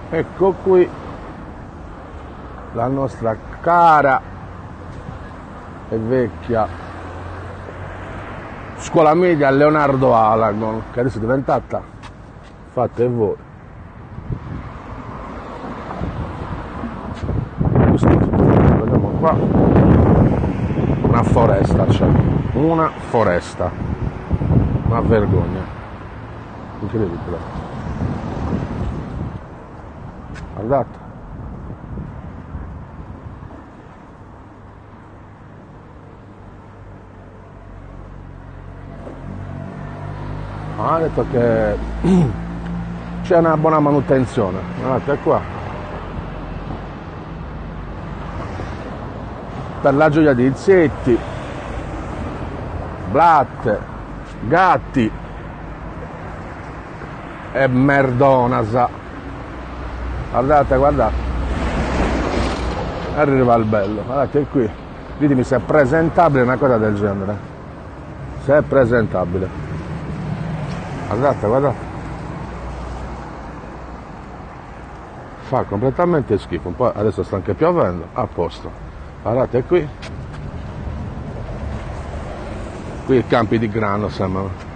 Ecco qui la nostra cara e vecchia scuola media Leonardo Alagon, che adesso è diventata, fate voi, vediamo qua, una foresta, c'è una foresta, una vergogna incredibile, guardate. Ha detto che c'è una buona manutenzione, guardate qua, per la gioia di insetti, blatte, gatti e merdonasa. Guardate, guardate, arriva il bello, guardate qui, ditemi se è presentabile una cosa del genere, se è presentabile. Guardate, guardate, fa completamente schifo, un po' adesso sta anche piovendo, a posto, guardate qui i campi di grano sembrano.